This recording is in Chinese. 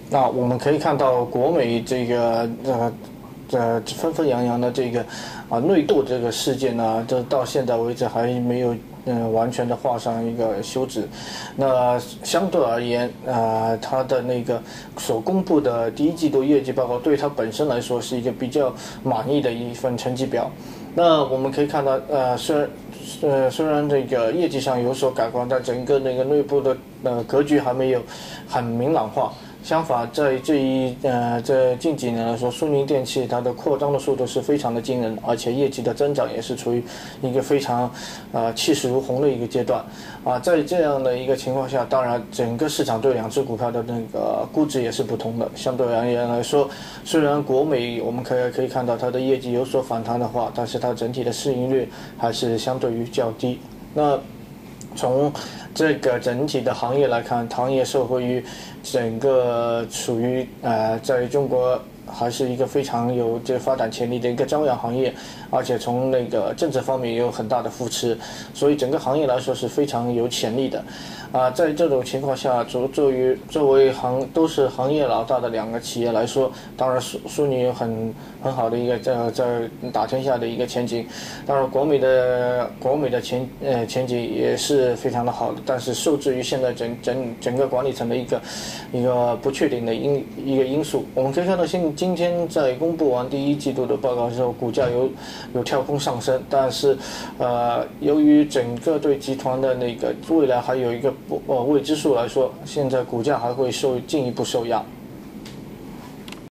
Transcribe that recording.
那我们可以看到国美这个纷纷扬扬的这个内斗这个事件呢，这到现在为止还没有完全的画上一个休止。那相对而言，它的那个所公布的第一季度业绩报告，对它本身来说是一个比较满意的一份成绩表。那我们可以看到，虽然这个业绩上有所改观，但整个那个内部的格局还没有很明朗化。相反，在这近几年来说，苏宁电器它的扩张的速度是非常的惊人，而且业绩的增长也是处于一个非常气势如虹的一个阶段。在这样的一个情况下，当然整个市场对两只股票的那个估值也是不同的。相对而言来说，虽然国美我们可以看到它的业绩有所反弹的话，但是它整体的市盈率还是相对于较低。那从这个整体的行业来看，行业受惠于整个处于在中国还是一个非常有这发展潜力的一个朝阳行业，而且从那个政策方面也有很大的扶持，所以整个行业来说是非常有潜力的。在这种情况下，作为都是行业老大的两个企业来说，当然苏宁有很好的一个在打天下的一个前景。当然国美的前景也是非常的好的，但是受制于现在整个管理层的一个不确定的一个因素。我们可以看到今天在公布完第一季度的报告之后，股价有跳空上升，但是由于整个对集团的那个未来还有一个未知数来说，现在股价还会进一步受压。